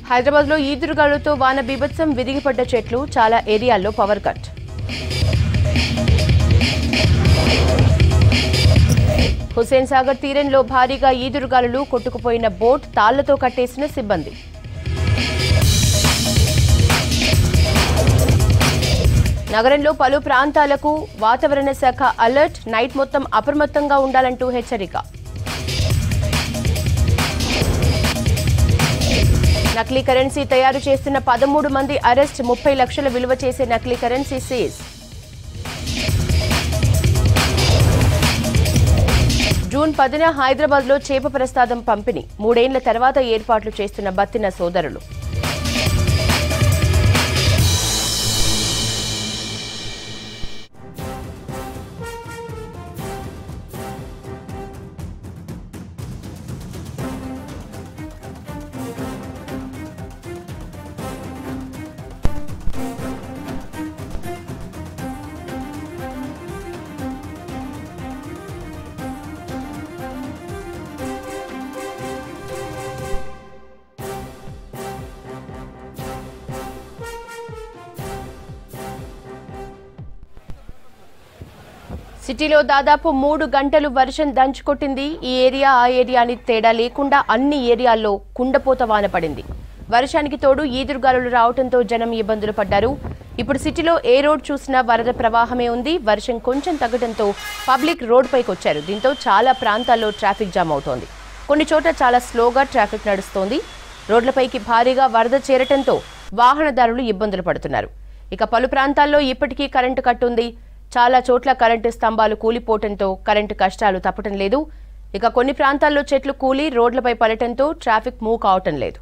హైదరాబాద్ లో ఈదురుగాలులతో వాన బీభత్సం, విరిగిపడ్డ చెట్లు, చాలా ఏరియాల్లో పవర్ కట్. హుస్సేన్ సాగర్ తీరంలో భారీగా ఈదురుగాలులు, కొట్టుకుపోయిన బోట్, తాళ్లతో కట్టేసిన సిబ్బంది. నగరంలో పలు ప్రాంతాలకు వాతావరణ శాఖ అలర్ట్, నైట్ మొత్తం అప్రమత్తంగా ఉండాలంటూ హెచ్చరిక. నకిలీ కరెన్సీ తయారు చేస్తున్న 13 మంది అరెస్ట్, 30 లక్షల విలువ చేసే నకిలీ కరెన్సీ సీజ్. జూన్ 10న హైదరాబాద్ లో చేప ప్రసాదం పంపిణీ, 3 ఏళ్ల తర్వాత ఏర్పాట్లు చేస్తున్న బత్తిన సోదరులు. సిటీలో దాదాపు 3 గంటలు వర్షం దంచుకొట్టింది. ఈ ఏరియా ఆ ఏరియా అని తేడా లేకుండా అన్ని ఏరియాల్లో కుండపోత వాన పడింది. వర్షానికి తోడు ఈదురుగాలులు రావడంతో జనం ఇబ్బందులు పడ్డారు. ఇప్పుడు సిటీలో ఏ రోడ్ చూసినా వరద ప్రవాహమే ఉంది. వర్షం కొంచెం తగ్గడంతో పబ్లిక్ రోడ్ పైకి వచ్చారు. దీంతో చాలా ప్రాంతాల్లో ట్రాఫిక్ జామ్ అవుతోంది. కొన్ని చోట్ల చాలా స్లోగా ట్రాఫిక్ నడుస్తోంది. రోడ్లపైకి భారీగా వరద చేరటంతో వాహనదారులు ఇబ్బందులు పడుతున్నారు. ఇక పలు ప్రాంతాల్లో ఇప్పటికీ కరెంటు కట్ ఉంది. చాలా చోట్ల కరెంటు స్తంభాలు కూలిపోవడంతో కరెంటు కష్టాలు తప్పటం లేదు. ఇక కొన్ని ప్రాంతాల్లో చెట్లు కూలి రోడ్లపై పడటంతో ట్రాఫిక్ మూవ్ కావటం లేదు.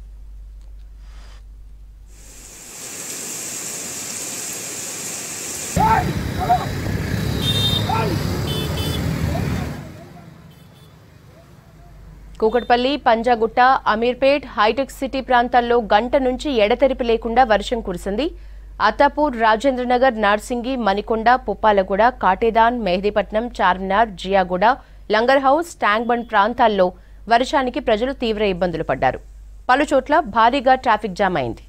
కూకట్పల్లి, పంజాగుట్ట, అమీర్పేట్, హైటెక్ సిటీ ప్రాంతాల్లో గంట నుంచి ఎడతెరిపి లేకుండా వర్షం కురిసింది. Attapur, Rajendranagar, Narsingi, Manikonda, Puppalaguda, Katedan, Mehdipatnam, Charminar, Jiyaguda, Langar house, tank bund ప్రాంతాల్లో వర్షానికి ప్రజలు తీవ్ర ఇబ్బందులు పడ్డారు. పలు చోట్ల భారీగా ట్రాఫిక్ జామ్ అయింది.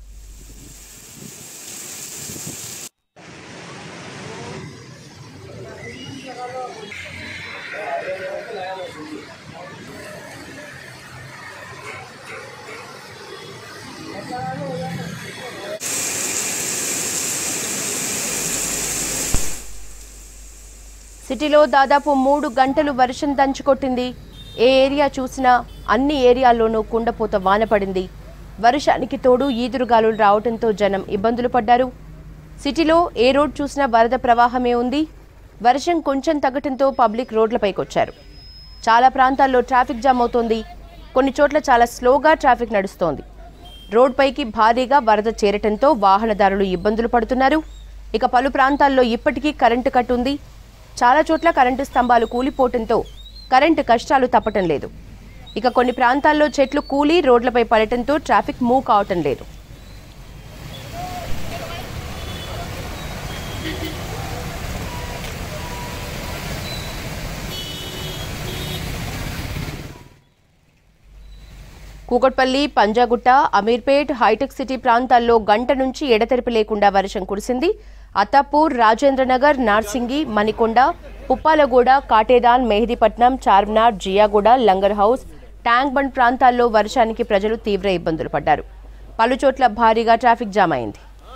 సిటీలో దాదాపు 3 గంటలు వర్షం దంచుకొట్టింది. ఏ ఏరియా చూసినా అన్ని ఏరియాల్లోనూ కుండపోత వాన పడింది. వర్షానికి తోడు ఈదురుగాలులు రావడంతో జనం ఇబ్బందులు పడ్డారు. సిటీలో ఏ రోడ్ చూసినా వరద ప్రవాహమే ఉంది. వర్షం కొంచెం తగ్గటంతో పబ్లిక్ రోడ్లపైకి వచ్చారు. చాలా ప్రాంతాల్లో ట్రాఫిక్ జామ్ అవుతోంది. కొన్ని చోట్ల చాలా స్లోగా ట్రాఫిక్ నడుస్తోంది. రోడ్పైకి భారీగా వరద చేరటంతో వాహనదారులు ఇబ్బందులు పడుతున్నారు. ఇక పలు ప్రాంతాల్లో ఇప్పటికీ కరెంటు కట్ ఉంది. చాలా చోట్ల కరెంటు స్తంభాలు కూలిపోవడంతో కరెంటు కష్టాలు తప్పటం లేదు. ఇక కొన్ని ప్రాంతాల్లో చెట్లు కూలి రోడ్లపై పడటంతో ట్రాఫిక్ మూవ్ కావటం లేదు. కూకట్పల్లి, పంజాగుట్ట, అమీర్పేట్, హైటెక్ సిటీ ప్రాంతాల్లో గంట నుంచి ఎడతెరిపి లేకుండా వర్షం కురిసింది. Attapur, Rajendranagar, Narsingi, Manikonda, Puppalaguda, Katedan, Mehdipatnam, Charminar, Jiyaguda, Langar house, tank bund ప్రాంతాల్లో వర్షానికి ప్రజలు తీవ్ర ఇబ్బందులు పడ్డారు. పలు చోట్ల భారీగా ట్రాఫిక్ జామ్ అయింది.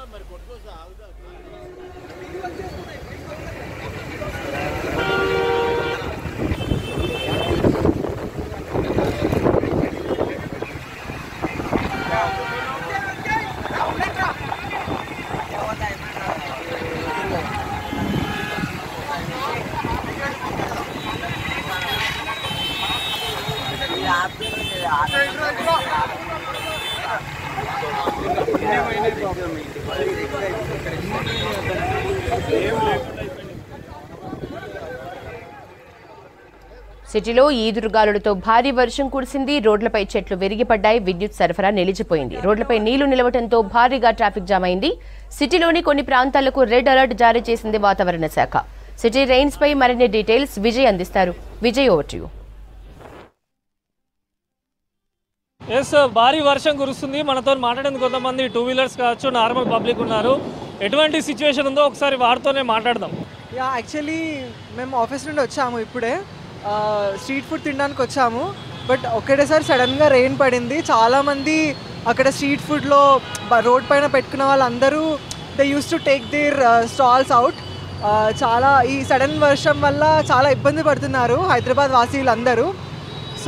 సిటీలో ఈదురుగాలులతో భారీ వర్షం కురిసింది. రోడ్లపై చెట్లు విరిగిపడ్డాయి. విద్యుత్ సరఫరా నిలిచిపోయింది. రోడ్లపై నీళ్లు నిలవడంతో భారీగా ట్రాఫిక్ జామ్ అయింది. సిటీలోని కొన్ని ప్రాంతాలకు రెడ్ అలర్ట్ జారీ చేసింది వాతావరణ శాఖ. సిటీ రెయిన్స్ పై మరిన్ని డీటెయిల్స్ విజయ్ అందిస్తారు. Vijay, over to you. Yes, భారీ వర్షం కురుస్తుంది. మనతో మాట్లాడేందుకు కొంతమంది టూ వీలర్స్ కావచ్చు, నార్మల్ పబ్లిక్ ఉన్నారు. ఎటువంటి సిచ్యువేషన్ ఉందో ఒకసారి వారితోనే మాట్లాడదాం. యాక్చువల్లీ మేము ఆఫీస్ నుండి వచ్చాము ఇప్పుడే. స్ట్రీట్ ఫుడ్ తినడానికి వచ్చాము. బట్ ఒక్కటేసారి సడన్గా రెయిన్ పడింది. చాలామంది అక్కడ స్ట్రీట్ ఫుడ్లో రోడ్ పైన పెట్టుకున్న వాళ్ళందరూ they use to take their stalls out. చాలా ఈ సడన్ వర్షం వల్ల చాలా ఇబ్బంది పడుతున్నారు హైదరాబాద్ వాసీలందరూ. సో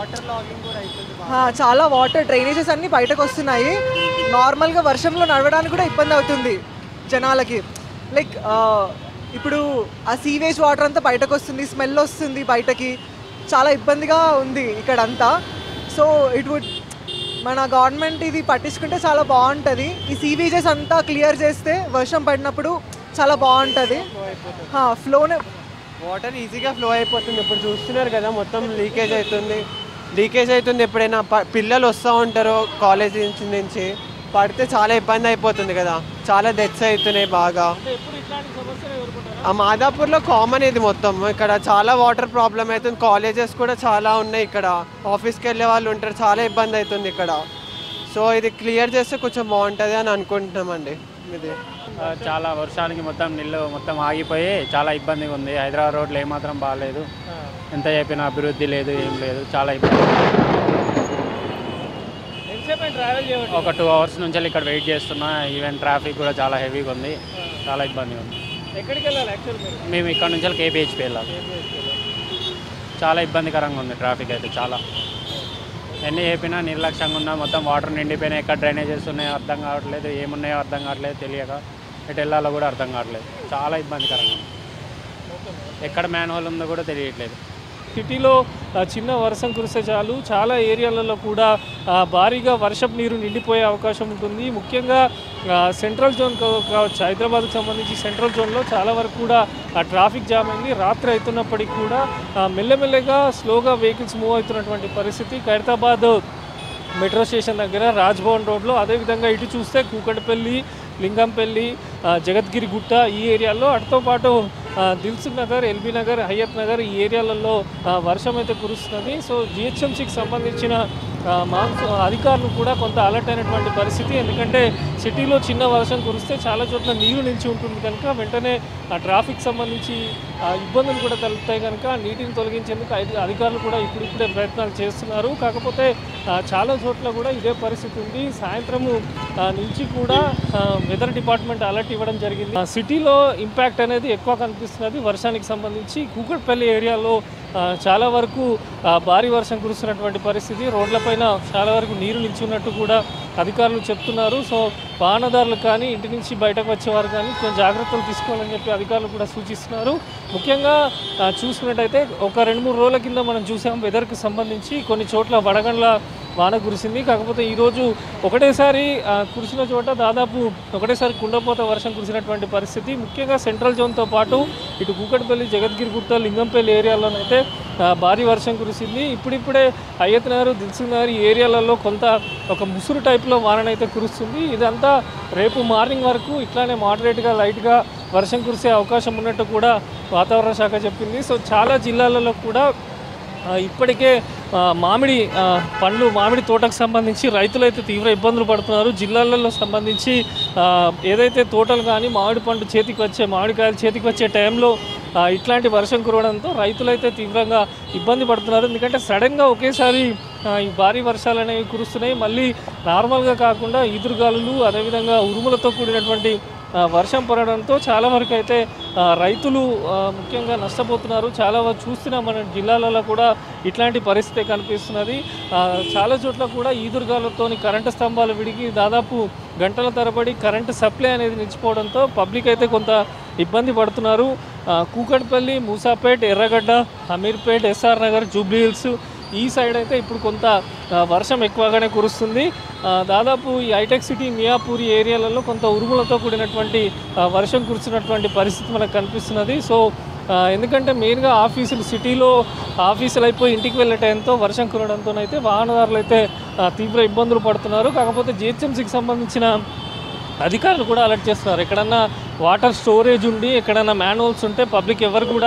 చాలా వాటర్ డ్రైనేజెస్ అన్నీ బయటకు వస్తున్నాయి. నార్మల్గా వర్షంలో నడవడానికి కూడా ఇబ్బంది అవుతుంది జనాలకి. లైక్ ఇప్పుడు ఆ సీవేజ్ వాటర్ అంతా బయటకు వస్తుంది, స్మెల్ వస్తుంది బయటకి. చాలా ఇబ్బందిగా ఉంది ఇక్కడంతా. సో మన గవర్నమెంట్ ఇది పట్టించుకుంటే చాలా బాగుంటుంది. ఈ సీవేజెస్ అంతా క్లియర్ చేస్తే వర్షం పడినప్పుడు చాలా బాగుంటుంది. ఫ్లోనే వాటర్ ఈజీగా ఫ్లో అయిపోతుంది. ఇప్పుడు చూస్తున్నారు కదా, మొత్తం లీకేజ్ అవుతుంది. ఎప్పుడైనా పిల్లలు వస్తూ ఉంటారు కాలేజ్ నుంచి పడితే చాలా ఇబ్బంది అయిపోతుంది కదా, చాలా డెత్స్ అవుతున్నాయి బాగా. ఆ మాదాపూర్లో కామన్ ఇది మొత్తం. ఇక్కడ చాలా వాటర్ ప్రాబ్లం అవుతుంది. కాలేజెస్ కూడా చాలా ఉన్నాయి ఇక్కడ, ఆఫీస్కి వెళ్ళే వాళ్ళు ఉంటారు, చాలా ఇబ్బంది అవుతుంది ఇక్కడ. సో ఇది క్లియర్ చేస్తే కొంచెం బాగుంటుంది అని అనుకుంటున్నామండి. ఇది చాలా వర్షానికి మొత్తం నీళ్ళు మొత్తం ఆగిపోయి చాలా ఇబ్బందిగా ఉంది. హైదరాబాద్ రోడ్లు ఏమాత్రం బాగాలేదు, ఎంత చెప్పినా అభివృద్ధి లేదు, ఏం లేదు, చాలా ఇబ్బంది. ఒక 2 hours నుంచి ఇక్కడ వెయిట్ చేస్తున్నా. ఈవెన్ ట్రాఫిక్ కూడా చాలా హెవీగా ఉంది, చాలా ఇబ్బందిగా ఉంది. ఎక్కడికి వెళ్ళాలి యాక్చువల్? మేము ఇక్కడ నుంచి కేపీహెచ్పీ వెళ్ళాలి. చాలా ఇబ్బందికరంగా ఉంది ట్రాఫిక్ అయితే. చాలా ఎన్ని చెప్పినా నిర్లక్ష్యంగా ఉన్నా. మొత్తం వాటర్ నిండిపోయినా, ఎక్కడ డ్రైనేజెస్ ఉన్నాయో అర్థం కావట్లేదు, ఏమున్నాయో అర్థం కావట్లేదు, తెలియక ఎటు వెళ్ళాలో కూడా అర్థం కావట్లేదు. చాలా ఇబ్బందికరంగా ఉంది. ఎక్కడ మ్యాన్హోల్ ఉందో కూడా తెలియట్లేదు. సిటీలో చిన్న వర్షం కురిస్తే చాలు చాలా ఏరియాలలో కూడా భారీగా వర్షపు నీరు నిండిపోయే అవకాశం ఉంటుంది. ముఖ్యంగా సెంట్రల్ జోన్ కావచ్చు, హైదరాబాద్కు సంబంధించి సెంట్రల్ జోన్లో చాలా వరకు కూడా ట్రాఫిక్ జామ్ అయింది. రాత్రి అవుతున్నప్పటికీ కూడా మెల్లమెల్లగా స్లోగా వెహికల్స్ మూవ్ అవుతున్నటువంటి పరిస్థితి. ఖైరతాబాద్ మెట్రో స్టేషన్ దగ్గర, రాజ్భవన్ రోడ్లో, అదేవిధంగా ఇటు చూస్తే కూకట్పల్లి, లింగంపల్లి, జగద్గిరి గుట్ట ఈ ఏరియాల్లో, అటుతో పాటు దిల్సుఖ్ నగర్, ఎల్బీ నగర్, హయత్ నగర్ ఈ ఏరియాలలో వర్షం అయితే కురుస్తున్నది. సో జిహెచ్ఎంసీకి సంబంధించిన అధికారులు కూడా కొంత అలర్ట్ అయినటువంటి పరిస్థితి. ఎందుకంటే సిటీలో చిన్న వర్షం కురిస్తే చాలా చోట్ల నీరు నిలిచి ఉంటుంది కనుక వెంటనే ఆ ట్రాఫిక్ సంబంధించి ఇబ్బందులు కూడా తలెత్తాయి కనుక నీటిని తొలగించేందుకు అధికారులు కూడా ఇప్పుడిప్పుడే ప్రయత్నాలు చేస్తున్నారు. కాకపోతే చాలా చోట్ల కూడా ఇదే పరిస్థితి ఉంది. సాయంత్రము నుంచి కూడా వెదర్ డిపార్ట్మెంట్ అలర్ట్ ఇవ్వడం జరిగింది. సిటీలో ఇంపాక్ట్ అనేది ఎక్కువ కనిపిస్తున్నది వర్షానికి సంబంధించి. కూకట్పల్లి ఏరియాలో చాలా వరకు భారీ వర్షం కురుస్తున్నటువంటి పరిస్థితి. రోడ్లపైన చాలా వరకు నీరు నిల్చున్నట్టు కూడా అధికారులు చెప్తున్నారు. సో వాహనదారులు కానీ, ఇంటి నుంచి బయటకు వచ్చేవారు కానీ కొంచెం జాగ్రత్తలు తీసుకోవాలని చెప్పి అధికారులు కూడా సూచిస్తున్నారు. ముఖ్యంగా చూసుకున్నట్టయితే ఒక 2-3 రోజుల కింద మనం చూసాం వెదర్కి సంబంధించి కొన్ని చోట్ల వడగండ్ల వాన కురిసింది. కాకపోతే ఈరోజు ఒకటేసారి కురిసిన చోట దాదాపు ఒకటేసారి కుండపోత వర్షం కురిసినటువంటి పరిస్థితి. ముఖ్యంగా సెంట్రల్ జోన్తో పాటు ఇటు కూకట్పల్లి, జగద్గిరి గుట్ట, లింగంపల్లి ఏరియాలోనైతే భారీ వర్షం కురిసింది. ఇప్పుడిప్పుడే హయత్ నగర్, దిల్సుఖ్ నగర్ ఈ ఏరియాలలో కొంత ఒక ముసురు టైప్లో వాననైతే కురుస్తుంది. ఇదంతా రేపు మార్నింగ్ వరకు ఇట్లానే మోడరేట్గా, లైట్గా వర్షం కురిసే అవకాశం ఉన్నట్టు కూడా వాతావరణ శాఖ చెప్పింది. సో చాలా జిల్లాలలో కూడా ఇప్పటికే మామిడి తోటకు సంబంధించి రైతులైతే తీవ్ర ఇబ్బందులు పడుతున్నారు. జిల్లాలలో సంబంధించి ఏదైతే తోటలు కానీ మామిడికాయలు చేతికి వచ్చే టైంలో ఇట్లాంటి వర్షం కురవడంతో రైతులైతే తీవ్రంగా ఇబ్బంది పడుతున్నారు. ఎందుకంటే సడన్గా ఒకేసారి ఈ భారీ వర్షాలు అనేవి కురుస్తున్నాయి. మళ్ళీ నార్మల్గా కాకుండా ఈదురుగాలులు, అదేవిధంగా ఉరుములతో కూడినటువంటి వర్షం పడడంతో చాలా వరకు అయితే రైతులు ముఖ్యంగా నష్టపోతున్నారు. చాలా చూస్తున్నాం మన జిల్లాలలో కూడా ఇట్లాంటి పరిస్థితి కనిపిస్తున్నది. చాలా చోట్ల కూడా ఈదురుగాలతో కరెంటు స్తంభాలు విడిగి దాదాపు గంటల తరబడి కరెంటు సప్లై అనేది నిలిచిపోవడంతో పబ్లిక్ అయితే కొంత ఇబ్బంది పడుతున్నారు. Kukatpally, Moosapet, Erragadda, Ameerpet, SR Nagar, Jubilee Hills ఈ సైడ్ అయితే ఇప్పుడు కొంత వర్షం ఎక్కువగానే కురుస్తుంది. దాదాపు ఈ హైటెక్ సిటీ, మియాపూరి ఏరియాలలో కొంత ఉరుములతో కూడినటువంటి వర్షం కురుస్తున్నటువంటి పరిస్థితి మనకు కనిపిస్తున్నది. సో ఎందుకంటే మెయిన్గా సిటీలో ఆఫీసులు అయిపోయి ఇంటికి వెళ్ళే టైంతో వర్షం కురవడంతోనైతే వాహనదారులు అయితే తీవ్ర ఇబ్బందులు పడుతున్నారు. కాకపోతే జిహెచ్ఎంసీకి సంబంధించిన అధికారులు కూడా అలర్ట్ చేస్తున్నారు. ఎక్కడన్నా వాటర్ స్టోరేజ్ ఉండి ఎక్కడన్నా మ్యాన్హోల్స్ ఉంటే పబ్లిక్ ఎవరు కూడా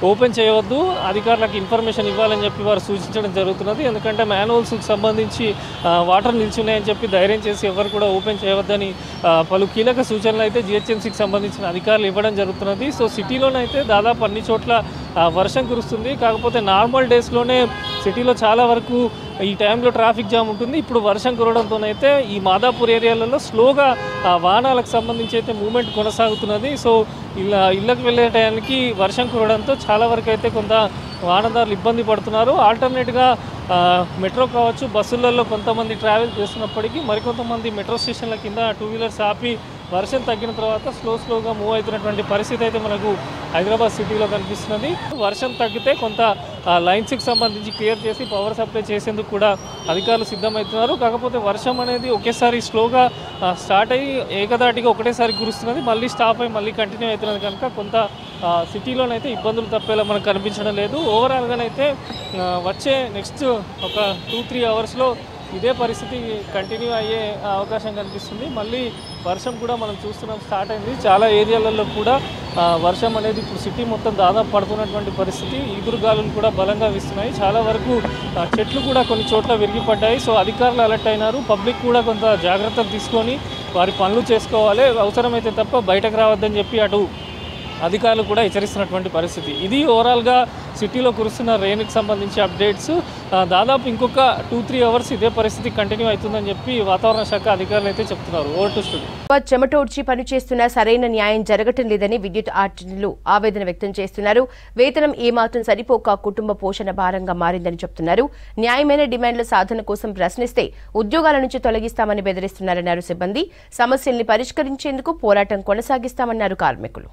ఓపెన్ చేయవద్దు, అధికారులకు ఇన్ఫర్మేషన్ ఇవ్వాలని చెప్పి వారు సూచించడం జరుగుతున్నది. ఎందుకంటే మ్యాన్హోల్స్కి సంబంధించి వాటర్ నిల్చున్నాయని చెప్పి ధైర్యం చేసి ఎవరు కూడా ఓపెన్ చేయవద్దని పలు కీలక సూచనలు అయితే జిహెచ్ఎంసీకి సంబంధించిన అధికారులు ఇవ్వడం జరుగుతున్నది. సో సిటీలోనైతే దాదాపు అన్ని చోట్ల వర్షం కురుస్తుంది. కాకపోతే నార్మల్ డేస్లోనే సిటీలో చాలా వరకు ఈ టైంలో ట్రాఫిక్ జామ్ ఉంటుంది. ఇప్పుడు వర్షం కురవడంతోనైతే ఈ మాదాపూర్ ఏరియాలలో స్లోగా వాహనాలకు సంబంధించి అయితే మూవ్మెంట్ కొనసాగుతున్నది. సో ఇళ్ళకి వెళ్ళే టైంకి వర్షం కురవడంతో చాలా వరకు అయితే కొంత వాహనదారులు ఇబ్బంది పడుతున్నారు. ఆల్టర్నేట్గా మెట్రో కావచ్చు, బస్సులలో కొంతమంది ట్రావెల్ చేస్తున్నప్పటికీ మరికొంతమంది మెట్రో స్టేషన్ల కింద 2 వీలర్స్ ఆపి వర్షం తగ్గిన తర్వాత స్లోగా మూవ్ అవుతున్నటువంటి పరిస్థితి అయితే మనకు హైదరాబాద్ సిటీలో కనిపిస్తున్నది. వర్షం తగ్గితే కొంత లైన్స్కి సంబంధించి క్లియర్ చేసి పవర్ సప్లై చేసేందుకు కూడా అధికారులు సిద్ధమవుతున్నారు. కాకపోతే వర్షం అనేది ఒకేసారి స్లోగా స్టార్ట్ అయ్యి ఏకదాటిగా ఒకటేసారి కురుస్తున్నది, మళ్ళీ స్టాప్ అయ్యి మళ్ళీ కంటిన్యూ అవుతున్నది కనుక కొంత సిటీలోనైతే ఇబ్బందులు తప్పేలా మనకు కనిపించడం లేదు. ఓవరాల్గానైతే వచ్చే నెక్స్ట్ ఒక 2-3 అవర్స్లో ఇదే పరిస్థితి కంటిన్యూ అయ్యే అవకాశం కనిపిస్తుంది. మళ్ళీ వర్షం కూడా మనం చూస్తున్నాం స్టార్ట్ అయింది. చాలా ఏరియాలలో కూడా వర్షం అనేది ఇప్పుడు సిటీ మొత్తం దాదాపు పడుతున్నటువంటి పరిస్థితి. ఈదురుగాలులు కూడా బలంగా వీస్తున్నాయి. చాలా వరకు చెట్లు కూడా కొన్ని చోట్ల విరిగిపడ్డాయి. సో అధికారులు అలర్ట్ అయినారు. పబ్లిక్ కూడా కొంత జాగ్రత్తలు తీసుకొని వారి పనులు చేసుకోవాలి, అవసరమైతే తప్ప బయటకు రావద్దని చెప్పి అటు అధికారులు కూడా హెచ్చరిస్తున్నటువంటి పరిస్థితి. ఇది ఓవరాల్గా సిటీలో కురుస్తున్న రెయిన్కి సంబంధించి అప్డేట్స్. దాదాపు ఇంకొక 2-3 అవర్స్ ఇదే పరిస్థితి కంటిన్యూ అవుతుందని చెప్పి వాతావరణ శాఖ అధికారులు అయితే చెప్తున్నారు. Over to studio. చెమటోడ్చి పనిచేస్తున్న సరైన న్యాయం జరగటం లేదని విద్యుత్ ఆర్టీలు ఆవేదన వ్యక్తం చేస్తున్నారు. వేతనం ఏమాత్రం సరిపోక కుటుంబ పోషణ భారంగా మారిందని చెప్తున్నారు. న్యాయమైన డిమాండ్ల సాధన కోసం ప్రశ్నిస్తే ఉద్యోగాల నుంచి తొలగిస్తామని బెదిరిస్తున్నారన్నారు సిబ్బంది. సమస్యల్ని పరిష్కరించేందుకు పోరాటం కొనసాగిస్తామన్నారు కార్మికులు.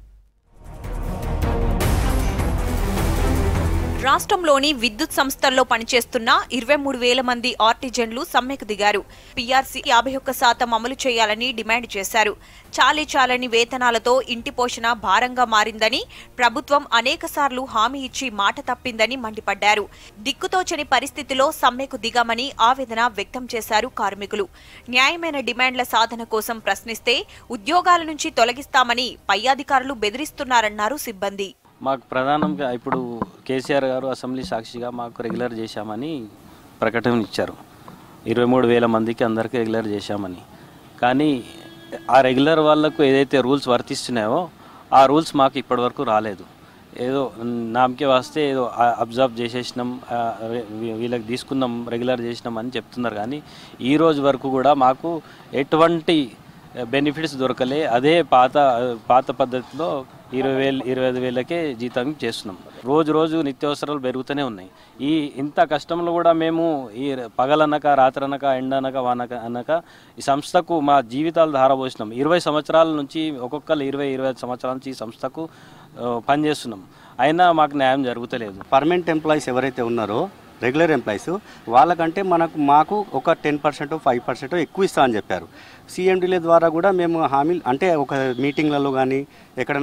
రాష్ట్రంలోని విద్యుత్ సంస్థల్లో పనిచేస్తున్న 23,000 మంది ఆర్టిజన్లు సమ్మెకు దిగారు. పీఆర్సీ 51% అమలు చేయాలని డిమాండ్ చేశారు. చాలని వేతనాలతో ఇంటి పోషణ భారంగా మారిందని, ప్రభుత్వం అనేకసార్లు హామీ ఇచ్చి మాట తప్పిందని మండిపడ్డారు. దిక్కుతోచని పరిస్థితిలో సమ్మెకు దిగామని ఆవేదన వ్యక్తం చేశారు కార్మికులు. న్యాయమైన డిమాండ్ల సాధన కోసం ప్రశ్నిస్తే ఉద్యోగాల నుంచి తొలగిస్తామని పై అధికారులు బెదిరిస్తున్నారన్నారు సిబ్బంది. మాకు ప్రధానంగా ఇప్పుడు కేసీఆర్ గారు అసెంబ్లీ సాక్షిగా మాకు రెగ్యులర్ చేశామని ప్రకటన ఇచ్చారు. 23,000 మందికి అందరికీ రెగ్యులర్ చేశామని. కానీ ఆ రెగ్యులర్ వాళ్లకు ఏదైతే రూల్స్ వర్తిస్తున్నాయో ఆ రూల్స్ మాకు ఇప్పటివరకు రాలేదు. ఏదో నామకే వాస్తే ఏదో అబ్జర్వ్ చేసేసినాం, వీళ్ళకి తీసుకున్నాం, రెగ్యులర్ చేసినాం అని చెప్తున్నారు. కానీ ఈ రోజు వరకు కూడా మాకు ఎటువంటి బెనిఫిట్స్ దొరకలే. అదే పాత పద్ధతిలో 20,000-25,000కే జీతం చేస్తున్నాం. రోజు నిత్యావసరాలు పెరుగుతూనే ఉన్నాయి. ఇంత కష్టంలో కూడా మేము ఈ పగలనక, రాత్రనక, ఎండనక, వానక అనక ఈ సంస్థకు మా జీవితాలు ధారపోసినాం. 20 సంవత్సరాల నుంచి ఒక్కొక్కరు 20-25 సంవత్సరాల నుంచి ఈ సంస్థకు పనిచేస్తున్నాం. అయినా మాకు న్యాయం జరుగుతలేదు. పర్మనెంట్ ఎంప్లాయీస్ ఎవరైతే ఉన్నారో రెగ్యులర్ ఎంప్లాయీస్ వాళ్ళకంటే మాకు ఒక 10%, 5% ఎక్కువ ఇస్తా అని చెప్పారు. సిఎండీల ద్వారా కూడా మేము హామీలు అంటే ఒక మీటింగ్లలో కానీ ఎక్కడైనా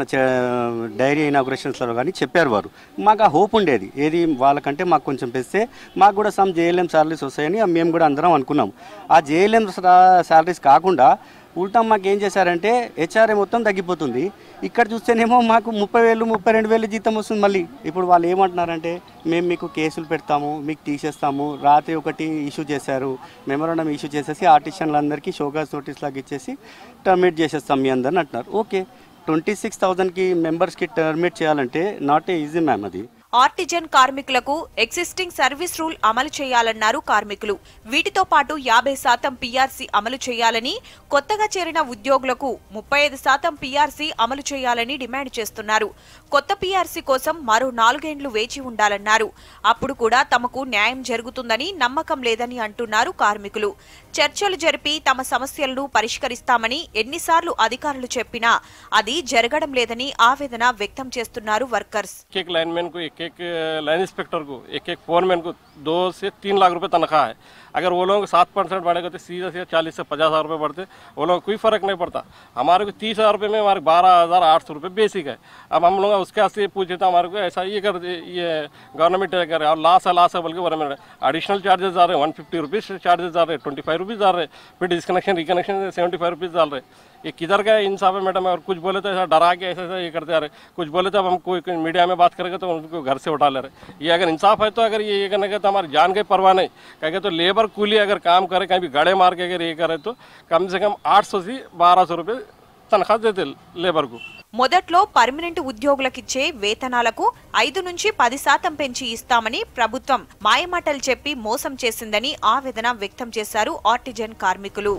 డైరీ ఇనాగ్రేషన్స్లో కానీ చెప్పారు వారు. మాకు ఆ హోప్ ఉండేది, ఏది వాళ్ళకంటే మాకు కొంచెం పెస్తే మాకు కూడా సమ్ జేఎల్ఎం శాలరీస్ వస్తాయని మేము కూడా అందరం అనుకున్నాం. ఆ జేఎల్ఎం శాలరీస్ కాకుండా ఉల్టా మాకు ఏం చేశారంటే హెచ్ఆర్ఏ మొత్తం తగ్గిపోతుంది. ఇక్కడ చూస్తేనేమో మాకు 30,000, 32,000 జీతం వస్తుంది. మళ్ళీ ఇప్పుడు వాళ్ళు ఏమంటున్నారంటే మేము మీకు కేసులు పెడతాము, మీకు తీసేస్తాము. రాత్రి ఒకటి ఇష్యూ చేశారు, మెమోరాండం ఇష్యూ చేసేసి ఆర్టిషన్లందరికీ షోకాజ్ నోటీస్ లాగా ఇచ్చేసి టర్మినేట్ చేసేస్తాం మీ అందరిని అంటున్నారు. ఓకే, 26,000కి మెంబర్స్కి టర్మినేట్ చేయాలంటే నాట్ ఏ ఈజీ మ్యామ్. అది ఆర్టిజన్ కార్మికులకు ఎగ్జిస్టింగ్ సర్వీస్ రూల్ అమలు చేయాలన్నారు కార్మికులు. వీటితో పాటు 50% పీఆర్సీ అమలు చేయాలని, కొత్తగా చేరిన ఉద్యోగులకు 35% పీఆర్సీ అమలు చేయాలని డిమాండ్ చేస్తున్నారు. కొత్త పీఆర్సీ కోసం మరో 4 ఏళ్లు వేచి ఉండాలన్నారు. అప్పుడు కూడా తమకు న్యాయం జరుగుతుందని నమ్మకం లేదని అంటున్నారు కార్మికులు. చర్చలు జరిపి తమ సమస్యలను పరిష్కరిస్తామని ఎన్నిసార్లు అధికారులు చెప్పినా అది జరగడం లేదని ఆవేదన వ్యక్తం చేస్తున్నారు వర్కర్స్. एक लाइन इंस्पेक्टर को, एक फोरमैन को 2 से 3 लाख रुपए तनख्वाह है. अगर वो लोग 7% बढ़ेगा तो सीधा 40 से 50,000 रुपये बढ़ते, वो लोग कोई फ़र्क नहीं पड़ता। हमारे को 30,000 रुपये में हमारे 12,800 रुपये बेसिक है। अब हम लोग उसके से पूछे तो हमारे को ऐसा ये कर ये गवर्नमेंट कर रहे हैं और लास है बोल के गवर्नमेंट एडिशनल चार्जेस आ रहे हैं, 150 रुपीज़ चार्जेस आ रहे हैं, 25 रुपीज़ आ रहे हैं, फिर डिस्कनेक्शन रिकनेक्शन 75 रुपीज़ डाल रहे। ये किधर का इंसाफ है मैडम? और कुछ बोले तो ऐसा डरा के ऐसा ये करते आ रहे, कुछ बोले तो अब हम कोई मीडिया में बात करेंगे तो उनको घर से उठा ले रहे। ये अगर इंसाफ है तो अगर ये करने का तो हमारी जान की परवाह नहीं कहेंगे तो लेबर कूली अगर काम करे कहीं भी गड़े मार के अगर ये करे तो कम से कम 800 से 1200 रुपये तनख्वाह देते लेबर को। మొదట్లో పర్మనెంట్ ఉద్యోగులకిచ్చే వేతనాలకు 5 నుంచి 10% పెంచి ఇస్తామని ప్రభుత్వం మాయమాటలు చెప్పి మోసం చేసిందని ఆవేదన వ్యక్తం చేశారు ఆర్టిజన్ కార్మికులు.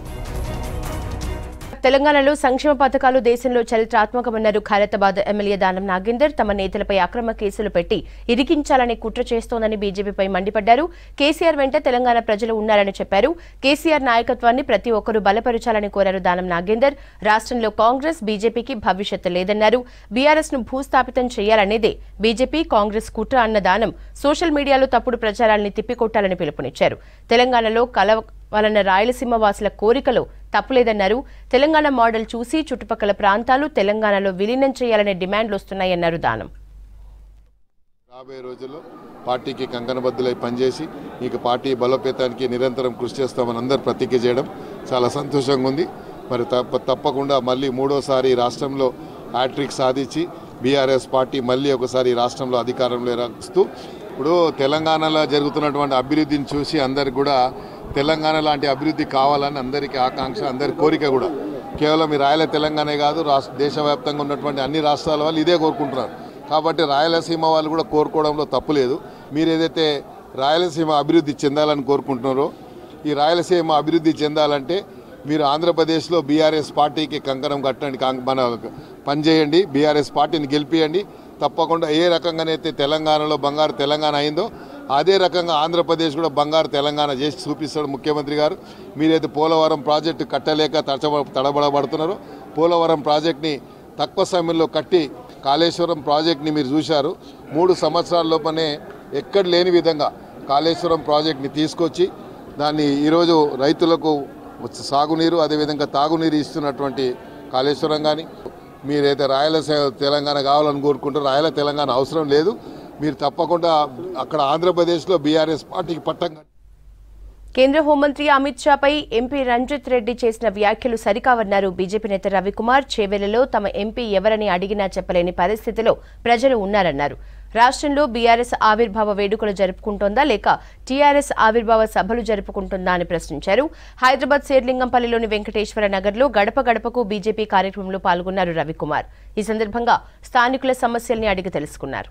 తెలంగాణలో సంక్షేమ పథకాలు దేశంలో చరిత్రాత్మకమన్నారు ఖైరతాబాద్ ఎమ్మెల్యే దానం నాగేందర్. తమ నేతలపై అక్రమ కేసులు పెట్టి ఇరికించాలని కుట్ర చేస్తోందని బీజేపీపై మండిపడ్డారు. కేసీఆర్ వెంట తెలంగాణ ప్రజలు ఉన్నారని చెప్పారు. కేసీఆర్ నాయకత్వాన్ని ప్రతి ఒక్కరూ బలపరచాలని కోరారు దానం నాగేందర్. రాష్ట్రంలో కాంగ్రెస్ బీజేపీకి భవిష్యత్తు లేదన్నారు. బీఆర్ఎస్ ను భూస్థాపితం చేయాలనేదే బీజేపీ కాంగ్రెస్ కుట్ర అన్న దానం సోషల్ మీడియాలో తప్పుడు ప్రచారాల్ని తిప్పికొట్టాలని పిలుపునిచ్చారు. తెలంగాణలో కలవాలన్న రాయలసీమ వాసుల కోరికలో తప్పులేదన్నారు. తెలంగాణ మోడల్ చూసి చుట్టుపక్కల ప్రాంతాలు తెలంగాణలో విలీనం చేయాలనే డిమాండ్లు వస్తున్నాయన్నారు దానం. రాబోయే రోజుల్లో పార్టీకి కంకణబద్దులై పనిచేసి ఇక పార్టీ బలోపేతానికి నిరంతరం కృషి చేస్తామని అందరూ ప్రతిజ్ఞ చేయడం చాలా సంతోషంగా ఉంది. మరి తప్పకుండా మళ్ళీ మూడోసారి రాష్ట్రంలో హ్యాట్రిక్ సాధించి బీఆర్ఎస్ పార్టీ మళ్ళీ ఒకసారి రాష్ట్రంలో అధికారంలో రాస్తూ ఇప్పుడు తెలంగాణలో జరుగుతున్నటువంటి అభివృద్ధిని చూసి అందరికి కూడా తెలంగాణ లాంటి అభివృద్ధి కావాలని అందరికీ ఆకాంక్ష, అందరి కోరిక కూడా. కేవలం ఈ రాయల తెలంగాణే కాదు, దేశవ్యాప్తంగా ఉన్నటువంటి అన్ని రాష్ట్రాల వాళ్ళు ఇదే కోరుకుంటున్నారు. కాబట్టి రాయలసీమ వాళ్ళు కూడా కోరుకోవడంలో తప్పులేదు. మీరు ఏదైతే రాయలసీమ అభివృద్ధి చెందాలని కోరుకుంటున్నారో ఈ రాయలసీమ అభివృద్ధి చెందాలంటే మీరు ఆంధ్రప్రదేశ్లో బీఆర్ఎస్ పార్టీకి కంకణం కట్టండి, మన పనిచేయండి, బీఆర్ఎస్ పార్టీని గెలిపియండి. తప్పకుండా ఏ రకంగానైతే తెలంగాణలో బంగారు తెలంగాణ అయిందో అదే రకంగా ఆంధ్రప్రదేశ్ కూడా బంగారు తెలంగాణ చేసి చూపిస్తాడు ముఖ్యమంత్రి గారు. మీరైతే పోలవరం ప్రాజెక్టు కట్టలేక తడబడబడుతున్నారో పోలవరం ప్రాజెక్ట్ని తక్కువ సమయంలో కట్టి కాళేశ్వరం ప్రాజెక్ట్ని మీరు చూశారు. 3 సంవత్సరాల లోపనే ఎక్కడ లేని విధంగా కాళేశ్వరం ప్రాజెక్ట్ని తీసుకొచ్చి దాన్ని ఈరోజు రైతులకు సాగునీరు అదేవిధంగా తాగునీరు ఇస్తున్నటువంటి కాళేశ్వరం. కానీ మీరైతే రాయలసీమ తెలంగాణ కావాలని కోరుకుంటారు, రాయల తెలంగాణ అవసరం లేదు. మీరు తప్పకుండా అక్కడ ఆంధ్రప్రదేశ్లో బీఆర్ఎస్ పార్టీకి పట్టం. కేంద్ర హోంమంత్రి అమిత్ షాపై ఎంపీ రంజిత్ రెడ్డి చేసిన వ్యాఖ్యలు సరికావన్నారు బీజేపీ నేత రవికుమార్. చేవెళ్లలో తమ ఎంపీ ఎవరని అడిగినా చెప్పలేని పరిస్థితిలో ప్రజలు ఉన్నారన్నారు. రాష్ట్రంలో బీఆర్ఎస్ ఆవిర్భావ వేడుకలు జరుపుకుంటోందా లేక టీఆర్ఎస్ ఆవిర్భావ సభలు జరుపుకుంటుందా అని ప్రశ్నించారు. హైదరాబాద్ శేర్లింగంపల్లిలోని వెంకటేశ్వర నగర్లో గడప గడపకు బీజేపీ కార్యక్రమంలో పాల్గొన్నారు రవికుమార్. ఈ సందర్భంగా స్థానికుల సమస్యల్ని అడిగి తెలుసుకున్నారు.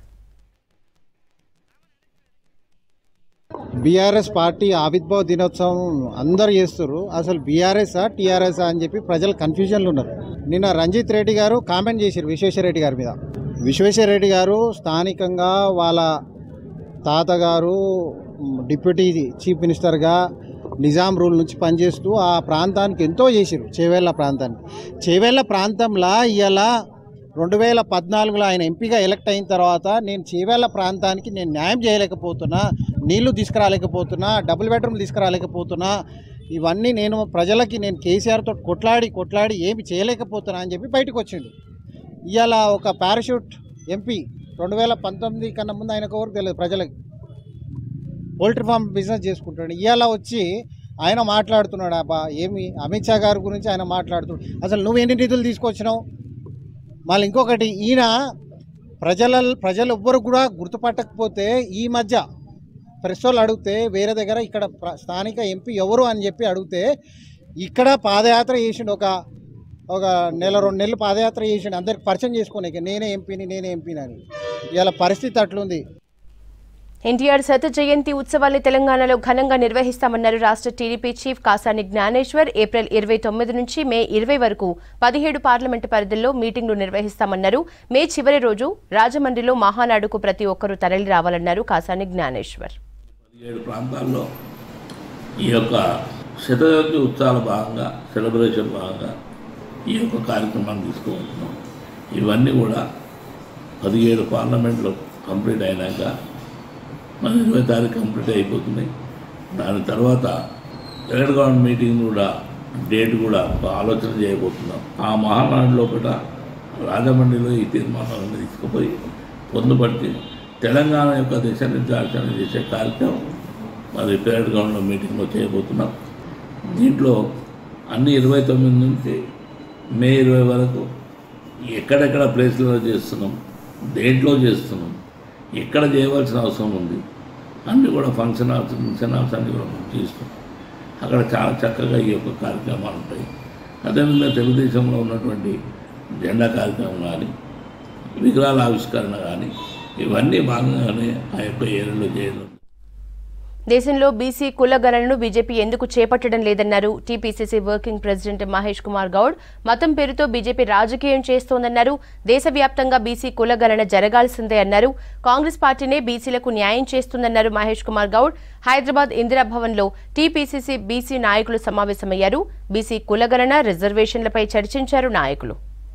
బీఆర్ఎస్ పార్టీ ఆవిర్భావ దినోత్సవం అందరు చేస్తారు. అసలు బీఆర్ఎస్ఆ టీఆర్ఎస్ఆ అని చెప్పి ప్రజలు కన్ఫ్యూజన్లు ఉన్నారు. నిన్న రంజిత్ రెడ్డి గారు కామెంట్ చేశారు విశ్వేశ్వరరెడ్డి గారి మీద. విశ్వేశ్వరరెడ్డి గారు స్థానికంగా వాళ్ళ తాతగారు డిప్యూటీ చీఫ్ మినిస్టర్గా నిజాం రూల్ నుంచి పనిచేస్తూ ఆ ప్రాంతానికి ఎంతో చేశారు. చేవెళ్ళ ప్రాంతానికి. చేవెళ్ళ ప్రాంతంలో ఇవాళ 2014లో ఆయన ఎంపీగా ఎలక్ట్ అయిన తర్వాత నేను చేవెళ్ళ ప్రాంతానికి నేను న్యాయం చేయలేకపోతున్నా, నీళ్లు తీసుకురాలేకపోతున్నా, డబుల్ బెడ్రూమ్ తీసుకురాలేకపోతున్నా, ఇవన్నీ నేను ప్రజలకి నేను కేసీఆర్తో కొట్లాడి ఏమి చేయలేకపోతున్నా అని చెప్పి బయటకు వచ్చిండు. ఇవాళ ఒక పారాషూట్ ఎంపీ 2019 కన్నా ముందు ఆయనకు ఎవరు తెలియదు ప్రజలకి, పోల్ట్రీ ఫామ్ బిజినెస్ చేసుకుంటాడు. ఇవాళ వచ్చి ఆయన మాట్లాడుతున్నాడు. అబ్బా ఏమి అమిత్ షా గారి గురించి ఆయన మాట్లాడుతున్నాడు. అసలు నువ్వు ఎన్ని నిధులు తీసుకొచ్చినావు? మళ్ళీ ఇంకొకటి ఈయన ప్రజలు ఎవ్వరు కూడా గుర్తుపట్టకపోతే ఈ మధ్య ప్రెస్ వాళ్ళు అడిగితే వేరే దగ్గర ఇక్కడ స్థానిక ఎంపీ ఎవరు అని చెప్పి అడిగితే ఇక్కడ పాదయాత్ర చేసిండు. ఒక నెల 2 నెలలు పాదయాత్ర చేసిండు అందరికి పరిచయం చేసుకోనిక నేనే ఎంపీని అని. ఇవాళ పరిస్థితి అట్లుంది. ఎన్టీఆర్ శత జయంతి ఉత్సవాన్ని తెలంగాణలో ఘనంగా నిర్వహిస్తామన్నారు రాష్ట్ర TDP chief Kasani Gnaneshwar. April 29 నుంచి మే 20 వరకు 17 పార్లమెంటు పరిధుల్లో మీటింగ్లు నిర్వహిస్తామన్నారు. మే చివరి రోజు రాజమండ్రిలో మహానాడుకు ప్రతి ఒక్కరూ తరలి రావాలన్నారు కాసాని జ్ఞానేశ్వర్. 17 ప్రాంతాల్లో ఈ యొక్క శత జయంతి ఉత్సవాల భాగంగా సెలబ్రేషన్ భాగంగా ఈ యొక్క కార్యక్రమాన్ని తీసుకుంటున్నాం. ఇవన్నీ కూడా 17 పార్లమెంట్లో కంప్లీట్ అయినాక మన 20 తారీఖు కంప్లీట్ అయిపోతున్నాయి. దాని తర్వాత స్టేట్ గవర్నమెంట్ మీటింగ్ కూడా డేట్ కూడా ఆలోచన చేయబోతున్నాం. ఆ మహానాడు లోపల రాజమండ్రిలో ఈ తీర్మానాలను తీసుకుపోయి పొందుపరిచి తెలంగాణ యొక్క దిశ నిర్దేశన చేసే కార్యక్రమం మరి స్టేట్ గవర్నమెంట్ మీటింగ్లో చేయబోతున్నాం. దీంట్లో అన్ని 29 నుంచి మే 20 వరకు ఎక్కడెక్కడ ప్లేస్లలో చేస్తున్నాం, దేంట్లో చేస్తున్నాం, ఎక్కడ చేయవలసిన అవసరం ఉంది అన్నీ కూడా ఫంక్షన్ హాల్స్ అన్నీ కూడా చేస్తున్నాం. అక్కడ చాలా చక్కగా ఈ యొక్క కార్యక్రమాలు ఉంటాయి. అదేవిధంగా తెలుగుదేశంలో ఉన్నటువంటి జెండా కార్యక్రమం కానీ, విగ్రహాల ఆవిష్కరణ కానీ ఇవన్నీ భాగంగానే ఆ యొక్క ఏరియాలో చేయడం. దేశంలో బీసీ కులగణనను బీజేపీ ఎందుకు చేపట్టడం లేదన్నారు TPCC working president Mahesh Kumar Goud. మతం పేరుతో బీజేపీ రాజకీయం చేస్తోందన్నారు. దేశవ్యాప్తంగా బీసీ కులగణన జరగాల్సిందే అన్నారు. కాంగ్రెస్ పార్టీనే బీసీలకు న్యాయం చేస్తుందన్నారు మహేష్ కుమార్ గౌడ్. హైదరాబాద్ ఇందిరాభవన్లో టీపీసీసీ బీసీ నాయకులు సమావేశమయ్యారు. బీసీ కులగణన రిజర్వేషన్లపై చర్చించారు నాయకులు.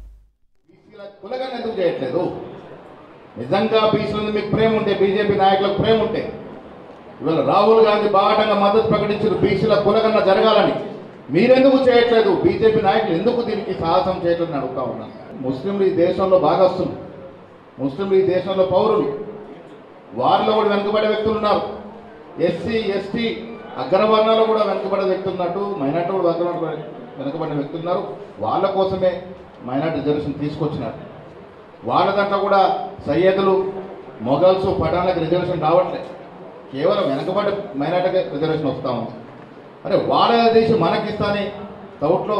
నిజంగా బీసీల మీకు ప్రేమ ఉంటే, బీజేపీ నాయకులకు ప్రేమ ఉంటే, ఇవాళ రాహుల్ గాంధీ బాటంగా మద్దతు ప్రకటించారు బీసీల కులగణన జరగాలని. మీరెందుకు చేయట్లేదు? బీజేపీ నాయకులు ఎందుకు దీనికి సాహసం చేయట్లేదని అడుగుతా ఉన్నాను. ముస్లింలు ఈ దేశంలో భాగస్తులు, ముస్లింలు ఈ దేశంలో పౌరులు, వారిలో కూడా వెనుకబడే వ్యక్తులు ఉన్నారు. ఎస్సీ ఎస్టీ అగ్రవర్ణాలు కూడా వెనుకబడే వ్యక్తులు ఉన్నట్టు, మైనార్టీ కూడా వెనుకబడిన వ్యక్తులు ఉన్నారు. వాళ్ళ కోసమే మైనార్టీ రిజర్వేషన్ తీసుకొచ్చినారు. వాళ్ళ దాంట్లో కూడా సయ్యదులు, మొఘల్స్, పఠాన్లకు రిజర్వేషన్ రావట్లేదు. కేవలం వెనకబడి మైనార్టీకి రిజర్వేషన్ వస్తూ ఉంది. అరే వాళ్ళ దేశం మనకిస్తాని సౌట్లో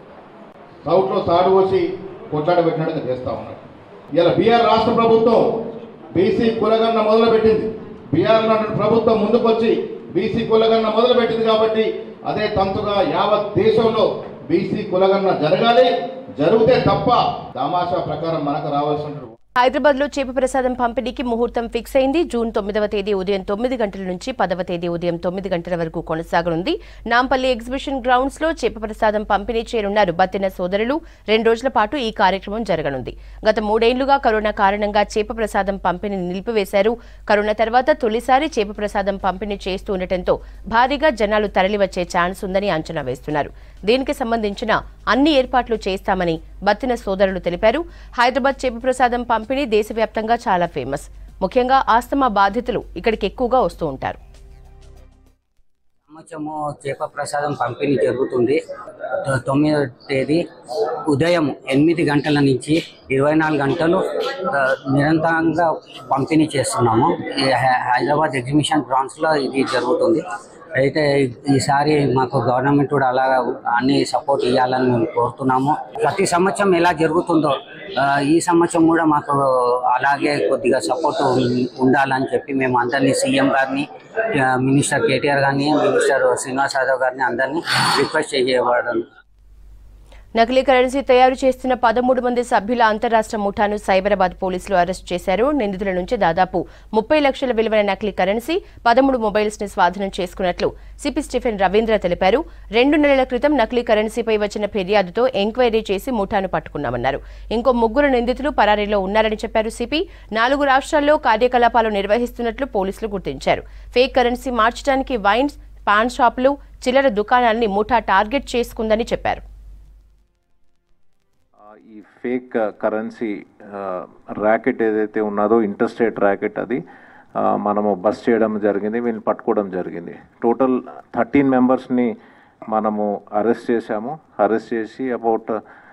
సాడు పోసి కొట్లాడ పెట్టినట్టుగా చేస్తూ ఉన్నారు. ఇలా బీఆర్ రాష్ట్ర ప్రభుత్వం బీసీ కులగణన మొదలుపెట్టింది. బీఆర్ ప్రభుత్వం ముందుకొచ్చి బీసీ కులగణన మొదలుపెట్టింది కాబట్టి అదే తంతుగా యావత్ దేశంలో బీసీ కులగణన జరగాలి. జరిగితే తప్ప తమాషా ప్రకారం మనకు రావాల్సిన. హైదరాబాద్ లో చేప ప్రసాదం పంపిణీకి ముహూర్తం ఫిక్స్ అయింది. జూన్ 9వ తేదీ ఉదయం 9 గంటల నుంచి 10వ తేదీ ఉదయం 9 గంటల వరకు కొనసాగనుంది. నాంపల్లి ఎగ్జిబిషన్ గ్రౌండ్స్ లో చేప ప్రసాదం పంపిణీ చేయనున్నారు బత్తిన సోదరులు. 2 రోజుల పాటు ఈ కార్యక్రమం జరగనుంది. గత 3 ఏళ్లుగా కరోనా కారణంగా చేప ప్రసాదం పంపిణీ నిలిపివేశారు. కరోనా తర్వాత తొలిసారి చేప ప్రసాదం పంపిణీ చేస్తూ ఉండటంతో భారీగా జనాలు తరలివచ్చే ఛాన్స్ ఉందని అంచనా వేస్తున్నారు. దీనికి సంబంధించిన అన్ని ఏర్పాట్లు చేస్తామని బత్తిన సోదరులు తెలిపారు. హైదరాబాద్ చేప ప్రసాదం పంపిణీ దేశవ్యాప్తంగా చాలా ఫేమస్. ముఖ్యంగా ఆస్తమా బాధితులు ఇక్కడికి ఎక్కువగా వస్తూ ఉంటారు. సంవత్సరము చేప ప్రసాదం పంపిణీ జరుగుతుంది. 9వ తేదీ ఉదయం 8 గంటల నుంచి 24 గంటలు నిరంతరంగా పంపిణీ చేస్తున్నాము. హైదరాబాద్ ఎగ్జిబిషన్ గ్రౌండ్స్లో ఇది జరుగుతుంది. అయితే ఈసారి మాకు గవర్నమెంట్ కూడా అలా అన్ని సపోర్ట్ ఇవ్వాలని మేము కోరుతున్నాము. ప్రతి సంవత్సరం ఎలా జరుగుతుందో ఈ సంవత్సరం కూడా మాకు అలాగే కొద్దిగా సపోర్ట్ ఉండాలని చెప్పి మేము అందరినీ, సీఎం గారిని, మినిస్టర్ కేటీఆర్ గారిని, మినిస్టర్ శ్రీనివాస్ యాదవ్ గారిని అందరినీ రిక్వెస్ట్ చేయబడను. నకిలీ కరెన్సీ తయారు చేస్తున్న 13 మంది సభ్యుల అంతర్రాష్ట్ర ముఠాను సైబరాబాద్ పోలీసులు అరెస్ట్ చేశారు. నిందితుల నుంచి దాదాపు 30 లక్షల విలువైన నకిలీ కరెన్సీ, 13 మొబైల్స్ ని స్వాధీనం చేసుకున్నట్లు సిపి స్టీఫెన్ రవీంద్ర తెలిపారు. 2 నెలల క్రితం నకిలీ కరెన్సీపై వచ్చిన ఫిర్యాదుతో ఎంక్వైరీ చేసి ముఠాను పట్టుకున్నామన్నారు. ఇంకో 3 నిందితులు పరారీలో ఉన్నారని చెప్పారు సిపి. 4 రాష్ట్రాల్లో కార్యకలాపాలు నిర్వహిస్తున్నట్లు పోలీసులు గుర్తించారు. ఫేక్ కరెన్సీ మార్చడానికి వైన్స్, పాన్ షాపులు, చిల్లర దుకాణాలని ముఠా టార్గెట్ చేసుకుందని చెప్పారు. ఈ ఫేక్ కరెన్సీ ర్యాకెట్ ఏదైతే ఉన్నదో ఇంటర్స్టేట్ ర్యాకెట్, అది మనము బస్ చేయడం జరిగింది, వీళ్ళని పట్టుకోవడం జరిగింది. టోటల్ 13 మెంబర్స్ని మనము అరెస్ట్ చేశాము. అరెస్ట్ చేసి అబౌట్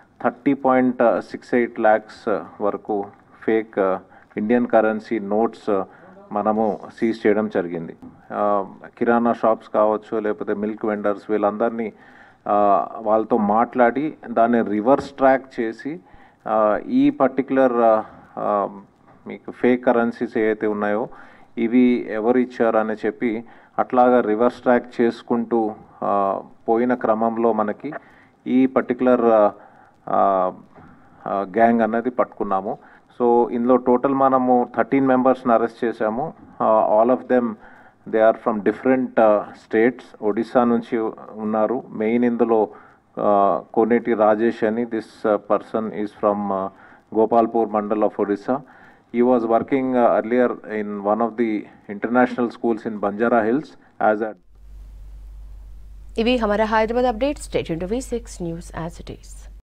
30.68 lakhs వరకు ఫేక్ ఇండియన్ కరెన్సీ నోట్స్ మనము సీజ్ చేయడం జరిగింది. కిరాణా షాప్స్ కావచ్చు, లేకపోతే మిల్క్ వెండర్స్, వీళ్ళందరినీ వాళ్ళతో మాట్లాడి దాన్ని రివర్స్ ట్రాక్ చేసి ఈ పర్టికులర్ మీకు ఫేక్ కరెన్సీస్ ఏవైతే ఉన్నాయో ఇవి ఎవరు ఇచ్చారు అని చెప్పి అట్లాగా రివర్స్ ట్రాక్ చేసుకుంటూ పోయిన క్రమంలో మనకి ఈ పర్టికులర్ గ్యాంగ్ అన్నది పట్టుకున్నాము. సో ఇందులో టోటల్ మనము 13 మెంబర్స్ని అరెస్ట్ చేశాము. All of them they are from different states. Odisha నుంచి ఉన్నారు మెయిన్ ఇందులో. కోనేటి రాజేష్ అని, this person is from Gopalpur mandal of Odisha. He was working earlier in one of the international schools in Banjara Hills as a ఇవి Hamara Hyderabad updates. Stay tuned to V6 news as it is.